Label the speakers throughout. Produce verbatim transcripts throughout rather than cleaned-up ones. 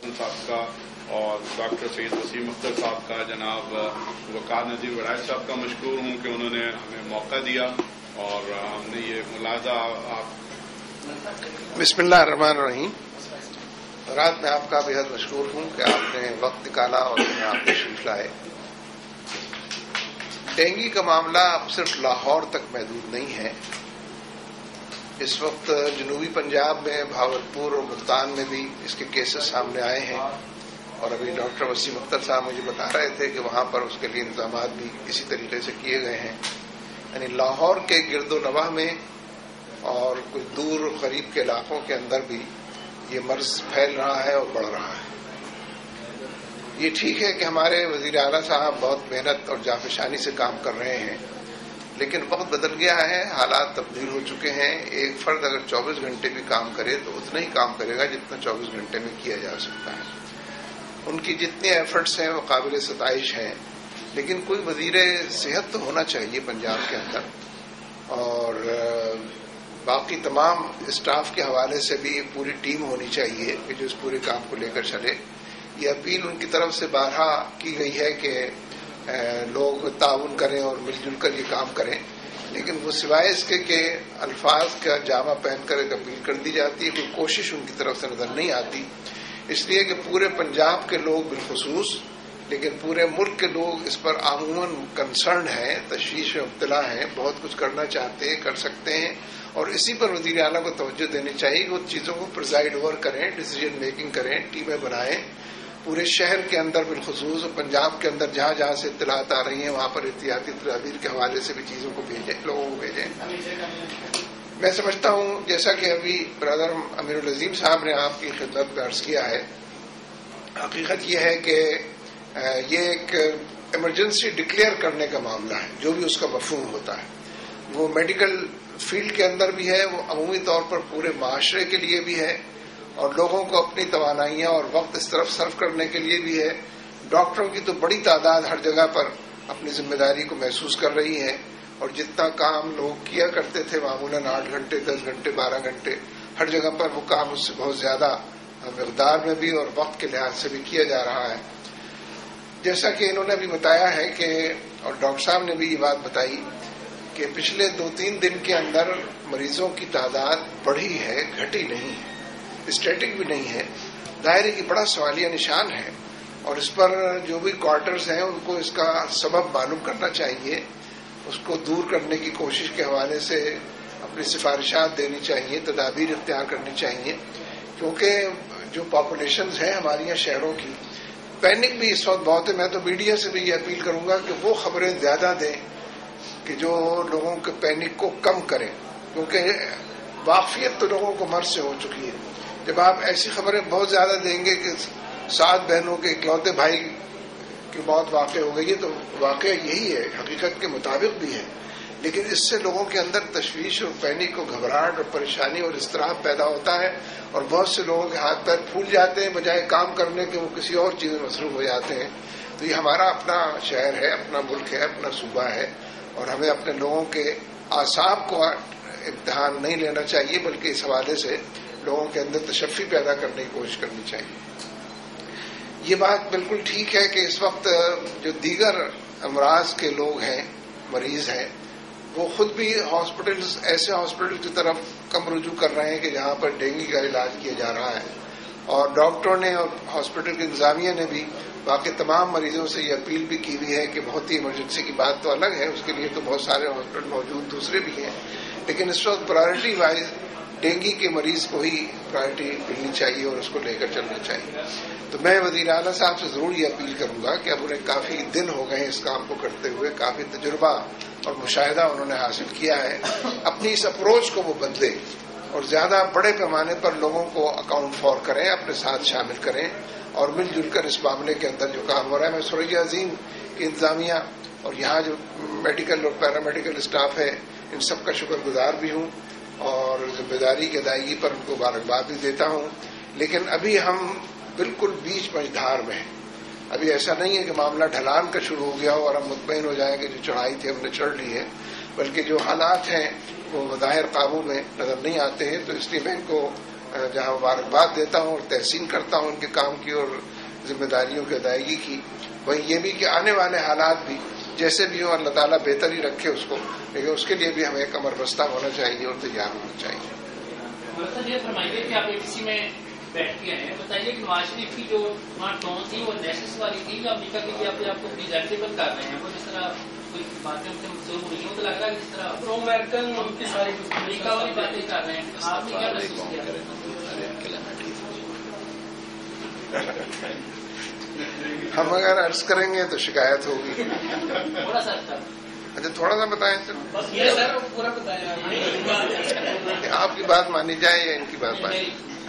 Speaker 1: حسن صاحب کا اور ڈاکٹر سید وسیم اختر صاحب کا، جناب وقار نذیر وڑائچ صاحب کا مشکور ہوں کہ انہوں نے ہمیں موقع دیا اور ہم نے یہ ملاحظہ آپ
Speaker 2: بسم اللہ الرحمن الرحیم۔ رات میں آپ کا بےحد مشکور ہوں کہ آپ نے وقت نکالا اور ہمیں آپ تشریف لائے۔ ڈینگی کا معاملہ اب صرف لاہور تک محدود نہیں ہے، اس وقت جنوبی پنجاب میں بھاولپور اور ملتان میں بھی اس کے کیسز سامنے آئے ہیں، اور ابھی ڈاکٹر وسیم اختر صاحب مجھے بتا رہے تھے کہ وہاں پر اس کے لیے انتظامات بھی اسی طریقے سے کیے گئے ہیں۔ یعنی لاہور کے گرد و نواح میں اور کچھ دور قریب کے علاقوں کے اندر بھی یہ مرض پھیل رہا ہے اور بڑھ رہا ہے۔ یہ ٹھیک ہے کہ ہمارے وزیر اعلیٰ صاحب بہت محنت اور جانفشانی سے کام کر رہے ہیں، لیکن وقت بدل گیا ہے، حالات تبدیل ہو چکے ہیں۔ ایک فرد اگر چوبیس گھنٹے بھی کام کرے تو اتنا ہی کام کرے گا جتنا چوبیس گھنٹے میں کیا جا سکتا ہے۔ ان کی جتنے ایفرٹس ہیں وہ قابل ستائش ہیں، لیکن کوئی وزیر صحت تو ہونا چاہیے پنجاب کے اندر، اور باقی تمام اسٹاف کے حوالے سے بھی ایک پوری ٹیم ہونی چاہیے کہ جو اس پورے کام کو لے کر چلے۔ یہ اپیل ان کی طرف سے بارہا کی گئی ہے کہ لوگ تعاون کریں اور مل جل کر یہ کام کریں، لیکن وہ سوائے اس کے کہ الفاظ کا جامہ پہن کر ایک اپیل کر دی جاتی ہے، کوئی کوشش ان کی طرف سے نظر نہیں آتی، اس لیے کہ پورے پنجاب کے لوگ بالخصوص، لیکن پورے ملک کے لوگ اس پر عموماً کنسرن ہیں، تشویش میں مبتلا ہیں، بہت کچھ کرنا چاہتے ہیں، کر سکتے ہیں، اور اسی پر وزیر اعلیٰ کو توجہ دینی چاہیے کہ وہ چیزوں کو پرزائڈ اوور کریں، ڈیسیجن میکنگ کریں، ٹیمیں بنائیں، پورے شہر کے اندر بالخصوص پنجاب کے اندر جہاں جہاں سے اطلاعات آ رہی ہیں وہاں پر احتیاطی تدابیر کے حوالے سے بھی چیزوں کو بھیجیں، لوگوں کو بھیجیں۔ میں سمجھتا ہوں جیسا کہ ابھی برادر امیر العظیم صاحب نے آپ کی خدمت میں عرض کیا ہے، حقیقت یہ ہے کہ یہ ایک ایمرجنسی ڈکلیئر کرنے کا معاملہ ہے، جو بھی اس کا مفہوم ہوتا ہے، وہ میڈیکل فیلڈ کے اندر بھی ہے، وہ عمومی طور پر پورے معاشرے کے لیے بھی ہے، اور لوگوں کو اپنی توانائیاں اور وقت اس طرف صرف کرنے کے لیے بھی ہے۔ ڈاکٹروں کی تو بڑی تعداد ہر جگہ پر اپنی ذمہ داری کو محسوس کر رہی ہے، اور جتنا کام لوگ کیا کرتے تھے معمولاً آٹھ گھنٹے دس گھنٹے بارہ گھنٹے، ہر جگہ پر وہ کام اس سے بہت زیادہ مقدار میں بھی اور وقت کے لحاظ سے بھی کیا جا رہا ہے۔ جیسا کہ انہوں نے بھی بتایا ہے کہ، اور ڈاکٹر صاحب نے بھی یہ بات بتائی کہ پچھلے دو تین دن کے اندر مریضوں کی تعداد بڑھی ہے، گھٹی نہیں ہے، اسٹیٹک بھی نہیں ہے۔ ظاہر ہے کہ بڑا سوالیہ نشان ہے، اور اس پر جو بھی کوارٹرز ہیں ان کو اس کا سبب معلوم کرنا چاہیے، اس کو دور کرنے کی کوشش کے حوالے سے اپنی سفارشات دینی چاہیے، تدابیر اختیار کرنی چاہیے، کیونکہ جو پاپولیشنز ہیں ہماری یہاں شہروں کی، پینک بھی اس وقت بہت ہے۔ میں تو میڈیا سے بھی یہ اپیل کروں گا کہ وہ خبریں زیادہ دیں کہ جو لوگوں کے پینک کو کم کریں، کیونکہ واقفیت تو لوگوں کو مرض سے ہو چکی ہے۔ جب آپ ایسی خبریں بہت زیادہ دیں گے کہ سات بہنوں کے اکلوتے بھائی کی موت واقع ہو گئی ہے، تو واقعہ یہی ہے، حقیقت کے مطابق بھی ہے، لیکن اس سے لوگوں کے اندر تشویش اور پینک اور گھبراہٹ اور پریشانی اور اضطراب پیدا ہوتا ہے، اور بہت سے لوگوں کے ہاتھ پیر پھول جاتے ہیں، بجائے کام کرنے کے وہ کسی اور چیز میں مصروف ہو جاتے ہیں۔ تو یہ ہمارا اپنا شہر ہے، اپنا ملک ہے، اپنا صوبہ ہے، اور ہمیں اپنے لوگوں کے اعصاب کو امتحان نہیں لینا چاہیے، بلکہ اس حوالے سے لوگوں کے اندر تشفی پیدا کرنے کی کوشش کرنی چاہیے۔ یہ بات بالکل ٹھیک ہے کہ اس وقت جو دیگر امراض کے لوگ ہیں، مریض ہیں، وہ خود بھی ہاسپٹلز، ایسے ہاسپٹل کی طرف کم رجوع کر رہے ہیں کہ جہاں پر ڈینگی کا علاج کیا جا رہا ہے، اور ڈاکٹروں نے اور ہاسپٹل کی انتظامیہ نے بھی باقی تمام مریضوں سے یہ اپیل بھی کی ہوئی ہے کہ بہت ہی ایمرجنسی کی بات تو الگ ہے، اس کے لیے تو بہت سارے ہاسپٹل موجود دوسرے بھی ہیں، لیکن اس وقت پرائرٹی وائز ڈینگی کے مریض کو ہی پرائرٹی ملنی چاہیے اور اس کو لے کر چلنا چاہیے۔ تو میں وزیر اعلیٰ صاحب سے ضرور یہ اپیل کروں گا کہ اب انہیں کافی دن ہو گئے ہیں اس کام کو کرتے ہوئے، کافی تجربہ اور مشاہدہ انہوں نے حاصل کیا ہے، اپنی اس اپروچ کو وہ بدلے اور زیادہ بڑے پیمانے پر لوگوں کو اکاؤنٹ فار کریں، اپنے ساتھ شامل کریں، اور مل جل کر اس معاملے کے اندر جو کام ہو رہا ہے۔ میں سوریا عظیم کی انتظامیہ اور یہاں جو میڈیکل اور پیرامیڈیکل اسٹاف ہے ان سب کا شکر گزار بھی ہوں، اور ذمہ داری کی ادائیگی پر ان کو مبارکباد بھی دیتا ہوں، لیکن ابھی ہم بالکل بیچ مجھدھار میں ہیں۔ ابھی ایسا نہیں ہے کہ معاملہ ڈھلان کا شروع ہو گیا ہو اور ہم مطمئن ہو جائیں کہ جو چڑھائی تھی ہم نے چڑھ لی ہے، بلکہ جو حالات ہیں وہ بظاہر قابو میں نظر نہیں آتے ہیں، تو اس لیے میں ان کو جہاں مبارکباد دیتا ہوں اور تحسین کرتا ہوں ان کے کام کی اور ذمہ داریوں کی ادائیگی کی، وہیں یہ بھی کہ آنے والے حالات بھی جیسے بھی ہوں اللہ تعالیٰ بہتر ہی رکھے اس کو، لیکن اس کے لیے بھی ہمیں کمر بستہ ہونا چاہیے اور تیار ہونا چاہیے۔
Speaker 3: یہ فرمائیے کہ آپ کسی میں بیٹھ کے ہیں، بتائیے کہ نواز شریف کی جو وہاں ٹون تھی وہ نیشنلسٹ والی تھی یا امریکہ کے لیے اپنے آپ کو پریزنٹیبل کر رہے ہیں؟ وہ جس طرح کوئی باتیں ان سے منسوخ ہوئی ہیں تو لگ رہا ہے جس طرح پرو امریکن کی ساری امریکہ والی باتیں کر رہے ہیں، آپ نے کیا محسوس کیا؟
Speaker 2: ہم اگر عرض کریں گے تو شکایت ہوگی۔
Speaker 3: تھوڑا سا
Speaker 2: اچھا تھوڑا سا بتائیں سر،
Speaker 3: پورا بتائیں
Speaker 2: آپ کی بات مانی جائے یا ان کی بات مانی؟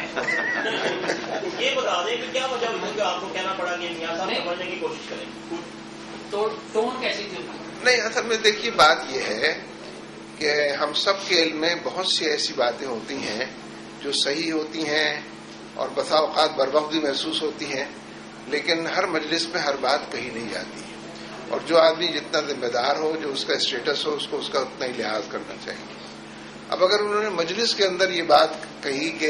Speaker 4: یہ بتا دیں کہ کیا وجہ ہوئی کہ آپ کو کہنا پڑا کہ میاں صاحب سمجھنے کی کوشش کریں؟
Speaker 3: ٹون کیسی تھی؟
Speaker 2: نہیں، اصل میں دیکھیے بات یہ ہے کہ ہم سب کے علم میں بہت سی ایسی باتیں ہوتی ہیں جو صحیح ہوتی ہیں اور بسا اوقات بر وقت بھی محسوس ہوتی ہیں، لیکن ہر مجلس میں ہر بات کہی نہیں جاتی ہے، اور جو آدمی جتنا ذمہ دار ہو، جو اس کا اسٹیٹس ہو، اس کو اس کا اتنا ہی لحاظ کرنا چاہیے۔ اب اگر انہوں نے مجلس کے اندر یہ بات کہی کہ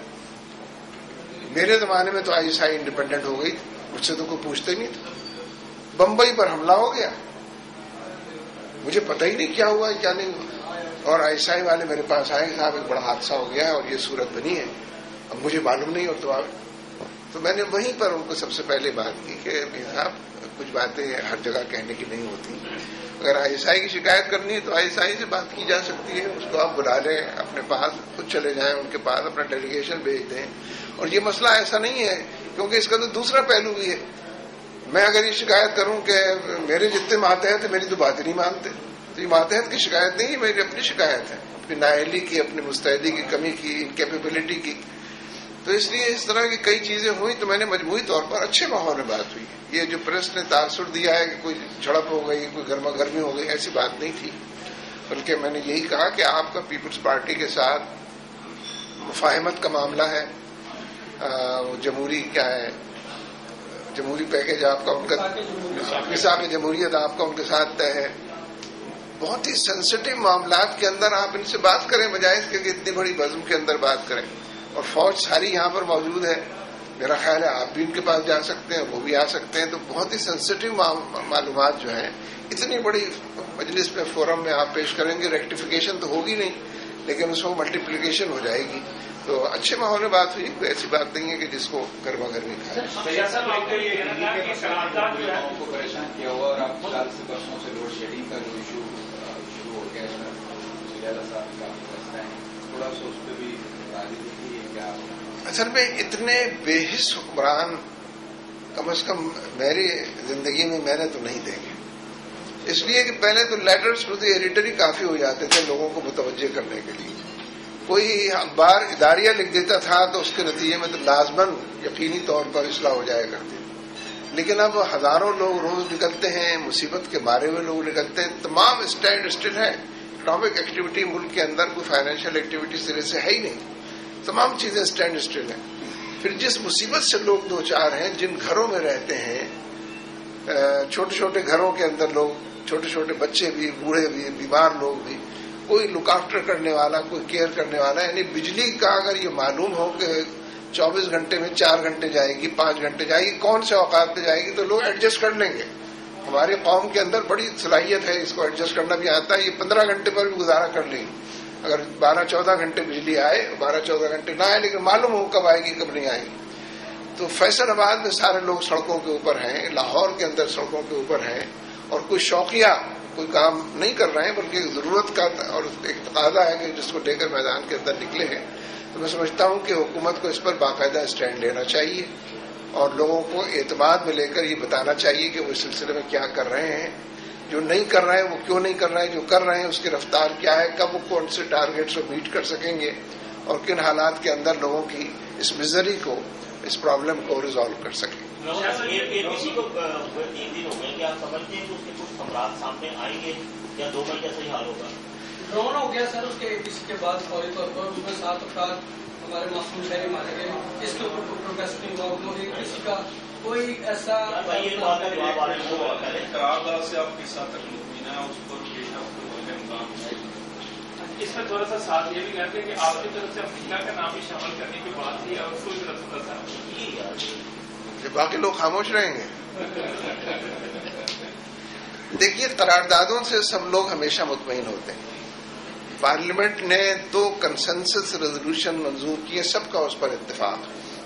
Speaker 2: میرے زمانے میں تو آئی ایس آئی انڈیپینڈنٹ ہو گئی، مجھ سے تو کوئی پوچھتے نہیں تھا، بمبئی پر حملہ ہو گیا، مجھے پتہ ہی نہیں کیا ہوا کیا نہیں ہوا، اور آئی ایس آئی والے میرے پاس آئے کہ صاحب ایک بڑا حادثہ ہو گیا ہے اور یہ صورت بنی ہے، اب مجھے معلوم نہیں اور تو تو میں نے وہیں پر ان کو سب سے پہلے بات کی کہ صاحب کچھ باتیں ہر جگہ کہنے کی نہیں ہوتی، اگر آئی ایس آئی کی شکایت کرنی ہے تو آئی ایس آئی سے بات کی جا سکتی ہے، اس کو آپ بلا لیں اپنے پاس، خود چلے جائیں ان کے پاس، اپنا ڈیلیگیشن بھیج دیں، اور یہ مسئلہ ایسا نہیں ہے کیونکہ اس کا تو دوسرا پہلو بھی ہے، میں اگر یہ شکایت کروں کہ میرے جتنے ماتحت ہیں میری تو بات ہی نہیں مانتے، تو یہ ماتحت کی شکایت نہیں ہے، میری اپنی شکایت ہے، اپنی نااہلی کی، اپنی مستعدی کی کمی کی، انکیپیبلٹی کی، تو اس لیے اس طرح کی کئی چیزیں ہوئی تو میں نے مجموعی طور پر اچھے ماحول میں بات ہوئی۔ یہ جو پریس نے تاثر دیا ہے کہ کوئی جھڑپ ہو گئی، کوئی گرما گرمی ہو گئی، ایسی بات نہیں تھی، بلکہ میں نے یہی کہا کہ آپ کا پیپلز پارٹی کے ساتھ مفاہمت کا معاملہ ہے، جمہوری کیا ہے جمہوری پیکج آپ کا ان کا میثاق جمہوریت آپ کا ان کے ساتھ طے ہے، بہت ہی سینسٹیو معاملات کے اندر آپ ان سے بات کریں بجائے اس کے کہ اتنی بڑی بزم کے اندر بات کریں، اور فوج ساری یہاں پر موجود ہے، میرا خیال ہے آپ بھی ان کے پاس جا سکتے ہیں، وہ بھی آ سکتے ہیں، تو بہت ہی سینسٹیو معلومات جو ہیں اتنی بڑی مجلس میں فورم میں آپ پیش کریں گے، ریکٹیفیکیشن تو ہوگی نہیں لیکن اس میں ملٹیپلیکیشن ہو جائے گی، تو اچھے ماحول میں بات ہوئی، کوئی ایسی بات نہیں ہے کہ جس کو گرما گرمی کھائے۔ اصل میں اتنے بے حس حکمران کم از کم میری زندگی میں میں نے تو نہیں دیکھے، اس لیے کہ پہلے تو لیٹرز ٹو دی ایڈیٹر ہی کافی ہو جاتے تھے لوگوں کو متوجہ کرنے کے لیے، کوئی اخبار اداریہ لکھ دیتا تھا تو اس کے نتیجے میں تو لازماً یقینی طور پر اصلاح ہو جایا کرتی، لیکن اب ہزاروں لوگ روز نکلتے ہیں، مصیبت کے مارے ہوئے لوگ نکلتے ہیں، تمام اسٹینڈ اسٹل ہے، اکنامک ایکٹیویٹی ملک کے اندر کوئی فائنینشیل ایکٹیویٹی سرے سے ہے ہی نہیں، تمام چیزیں اسٹینڈ اسٹل ہیں، پھر جس مصیبت سے لوگ دو چار ہیں، جن گھروں میں رہتے ہیں، چھوٹے چھوٹے گھروں کے اندر لوگ، چھوٹے چھوٹے بچے بھی، بوڑھے بھی، بیمار لوگ بھی، کوئی لک آفٹر کرنے والا، کوئی کیئر کرنے والا، یعنی بجلی کا اگر یہ معلوم ہو کہ چوبیس گھنٹے میں چار گھنٹے جائے گی، پانچ گھنٹے جائے گی، کون سے اوقات پہ جائے گی، تو لوگ ایڈجسٹ کر لیں گے، ہماری قوم کے اندر بڑی صلاحیت ہے، اس کو ایڈجسٹ کرنا بھی آتا ہے، یہ پندرہ گھنٹے پر بھی گزارا کر لیں گے، اگر بارہ چودہ گھنٹے بجلی آئے، بارہ چودہ گھنٹے نہ آئے، لیکن معلوم ہو کب آئے گی کب نہیں آئے گی۔ تو فیصل آباد میں سارے لوگ سڑکوں کے اوپر ہیں، لاہور کے اندر سڑکوں کے اوپر ہیں، اور کوئی شوقیہ کوئی کام نہیں کر رہے ہیں، بلکہ ضرورت کا اور ایک تقاضا ہے کہ جس کو لے کر میدان کے اندر نکلے ہیں، تو میں سمجھتا ہوں کہ حکومت کو اس پر باقاعدہ اسٹینڈ لینا چاہیے اور لوگوں کو اعتماد میں لے کر یہ بتانا چاہیے کہ وہ اس سلسلے میں کیا کر رہے ہیں، جو نہیں کر رہے ہیں وہ کیوں نہیں کر رہے ہیں، جو کر رہے ہیں اس کی رفتار کیا ہے، کب وہ کون سے ٹارگیٹس کو میٹ کر سکیں گے، اور کن حالات کے اندر لوگوں کی اس مزری کو، اس پرابلم کو ریزالو کر سکیں۔
Speaker 4: کسی کو تین دن ہو گئے، کیا آپ سمجھتے ہیں کہ اس کے کچھ خبرات سامنے آئیں گے یا دو مئی کیسا ہی حال ہوگا؟
Speaker 3: ڈرون ہو گیا سر، اس کے اس کے بعد فوری طور پر اس میں سات افراد ہمارے معصوم شہری مارے گئے، اس کے اوپر پروٹیسٹ نہیں ہوا، انہوں نے کسی کا کوئی ایسا
Speaker 4: یہ بات کا جواب آ رہا ہے،
Speaker 5: قرارداد سے آپ کے ساتھ تکلیف ہوئی نا، اس پر پیش آپ کو اس میں تھوڑا سا ساتھ یہ بھی کہتے ہیں کہ آپ کی طرف سے امریکہ کا نام بھی شامل کرنے کی بات تھی اور اس کو بھی طرف سے بتا
Speaker 2: باقی لوگ خاموش رہیں گے. دیکھیے قراردادوں سے سب لوگ ہمیشہ مطمئن ہوتے ہیں. پارلیمنٹ نے دو کنسنسس ریزولوشن منظور کیے, سب کا اس پر اتفاق.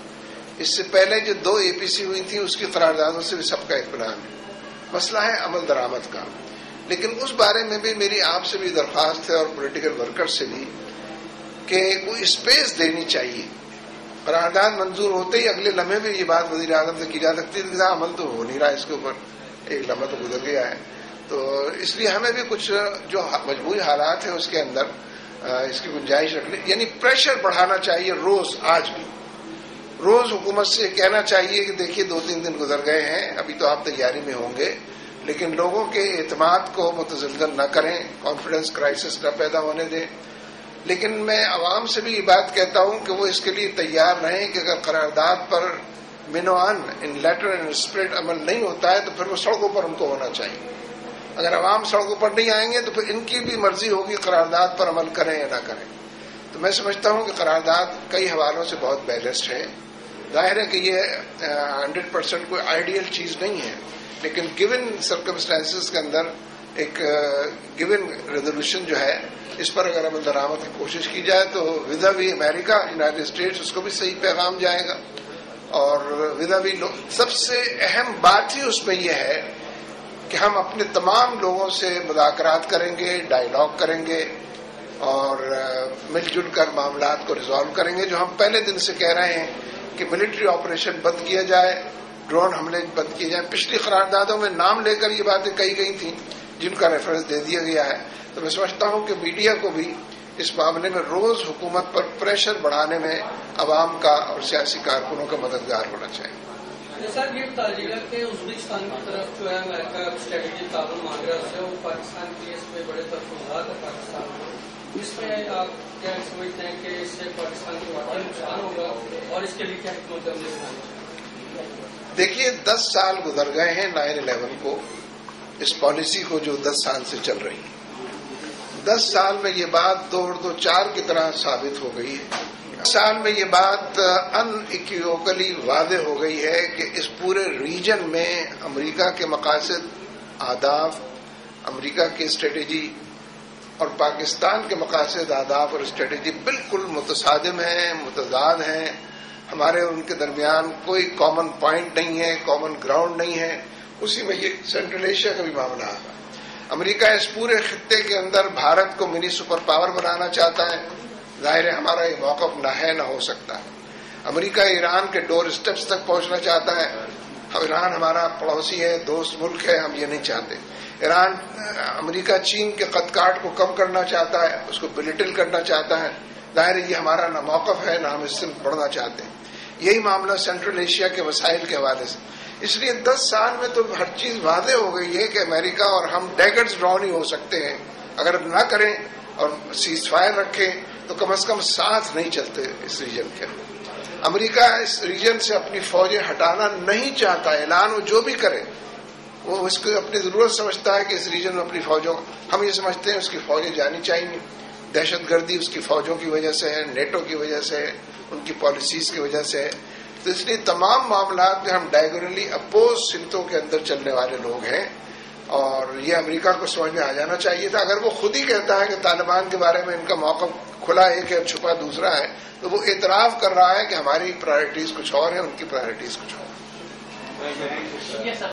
Speaker 2: اس سے پہلے جو دو اے پی سی ہوئی تھیں اس کی قراردادوں سے بھی سب کا اطمینان ہے. مسئلہ ہے عمل درآمد کا. لیکن اس بارے میں بھی میری آپ سے بھی درخواست ہے اور پولیٹیکل ورکر سے بھی کہ کوئی اسپیس دینی چاہیے. قرارداد منظور ہوتے ہی اگلے لمحے بھی یہ بات وزیر اعظم سے کی جا سکتی ہے کہ عمل تو ہو نہیں رہا اس کے اوپر, ایک لمحہ تو گزر گیا ہے. تو اس لیے ہمیں بھی کچھ جو مجموعی حالات ہیں اس کے اندر اس کی گنجائش رکھنے, یعنی پریشر بڑھانا چاہیے روز. آج بھی روز حکومت سے کہنا چاہیے کہ دیکھیے دو تین دن گزر گئے ہیں, ابھی تو آپ تیاری میں ہوں گے, لیکن لوگوں کے اعتماد کو متزلزل نہ کریں, کانفیڈنس کرائسس نہ پیدا ہونے دیں. لیکن میں عوام سے بھی یہ بات کہتا ہوں کہ وہ اس کے لیے تیار رہیں کہ اگر قرارداد پر منوان ان لیٹر اینڈ اسپرٹ عمل نہیں ہوتا ہے تو پھر وہ سڑکوں پر ان کو ہونا چاہیے. اگر عوام سڑکوں پر نہیں آئیں گے تو پھر ان کی بھی مرضی ہوگی قرارداد پر عمل کریں یا نہ کریں. تو میں سمجھتا ہوں کہ قرارداد کئی حوالوں سے بہت بیلنسڈ ہے. ظاہر ہے کہ یہ ہنڈریڈ پرسینٹ کوئی آئیڈیل چیز نہیں ہے, لیکن گیون سرکمسٹانسز کے اندر ایک گیون ریزولوشن جو ہے اس پر اگر عمل درآمد کی کوشش کی جائے تو ودا بھی امریکہ یونائٹیڈ اسٹیٹس اس کو بھی صحیح پیغام جائے گا. اور ودا بھی سب سے اہم بات ہی اس میں یہ ہے کہ ہم اپنے تمام لوگوں سے مذاکرات کریں گے, ڈائیلاگ کریں گے اور مل جل کر معاملات کو ریزالو کریں گے. جو ہم پہلے دن سے کہہ رہے ہیں کہ ملٹری آپریشن بند کیا جائے, ڈرون حملے بند کیے جائیں. پچھلی قراردادوں میں نام لے کر یہ باتیں کہی گئی تھیں جن کا ریفرنس دے دیا گیا ہے. تو میں سمجھتا ہوں کہ میڈیا کو بھی اس معاملے میں روز حکومت پر پریشر بڑھانے میں عوام کا اور سیاسی کارکنوں کا مددگار ہونا چاہیے.
Speaker 6: سر یہ بتائیے گا کہ ازبکستان کی طرف جو ہے امریکہ اسٹریٹجک تعاون مانگ رہا ہے وہ پاکستان کے لیے اس میں بڑے تحفظات ہے پاکستان کو, اس میں آپ کیا سمجھتے ہیں کہ اس سے پاکستان کو واقعی نقصان ہوگا اور اس کے لیے کیا حکمت عملی بنانی چاہیے؟
Speaker 2: دیکھیے دس سال گزر گئے ہیں نائن الیون کو, اس پالیسی کو جو دس سال سے چل رہی ہے. دس سال میں یہ بات دو اور دو چار کی طرح ثابت ہو گئی ہے. سال میں یہ بات ان ایکویوکلی واضح ہو گئی ہے کہ اس پورے ریجن میں امریکہ کے مقاصد, اہداف, امریکہ کی اسٹریٹجی اور پاکستان کے مقاصد, اہداف اور اسٹریٹجی بالکل متصادم ہیں, متضاد ہیں. ہمارے اور ان کے درمیان کوئی کامن پوائنٹ نہیں ہے, کامن گراؤنڈ نہیں ہے. اسی میں یہ سینٹرل ایشیا کا بھی معاملہ ہے. امریکہ اس پورے خطے کے اندر بھارت کو منی سپر پاور بنانا چاہتا ہے. ظاہر ہے ہمارا یہ موقف نہ ہے نہ ہو سکتا ہے. امریکہ ایران کے ڈور اسٹیپس تک پہنچنا چاہتا ہے. ایران ہمارا پڑوسی ہے, دوست ملک ہے, ہم یہ نہیں چاہتے. ایران امریکہ چین کے قد کاٹ کو کم کرنا چاہتا ہے, اس کو بلیٹل کرنا چاہتا ہے. ظاہر ہے یہ ہمارا نہ موقف ہے نہ ہم اس سے بڑھنا چاہتے ہیں. یہی معاملہ سینٹرل ایشیا کے وسائل کے حوالے سے. اس لیے دس سال میں تو ہر چیز واضح ہو گئی ہے کہ امریکہ اور ہم ڈیگٹس ڈرا نہیں ہو سکتے ہیں. اگر نہ کریں اور سیز فائر رکھیں تو کم از کم ساتھ نہیں چلتے اس ریجن کے. امریکہ اس ریجن سے اپنی فوجیں ہٹانا نہیں چاہتا. اعلان وہ جو بھی کرے وہ اس کو اپنی ضرورت سمجھتا ہے کہ اس ریجن میں اپنی فوجوں, ہم یہ سمجھتے ہیں اس کی فوجیں جانی چاہیے. دہشت گردی اس کی فوجوں کی وجہ سے ہے, نیٹو کی وجہ سے ہے, ان کی پالیسیز کی وجہ سے ہے. تو اس لیے تمام معاملات میں ہم ڈائگونلی اپوز سمتوں کے اندر چلنے والے لوگ ہیں اور یہ امریکہ کو سمجھ میں آ جانا چاہیے تھا. اگر وہ خود ہی کہتا ہے کہ طالبان کے بارے میں ان کا موقف کھلا ایک ہے اور چھپا دوسرا ہے تو وہ اعتراف کر رہا ہے کہ ہماری پرائرٹیز کچھ اور ہیں, ان کی پرائرٹیز کچھ اور ہیں.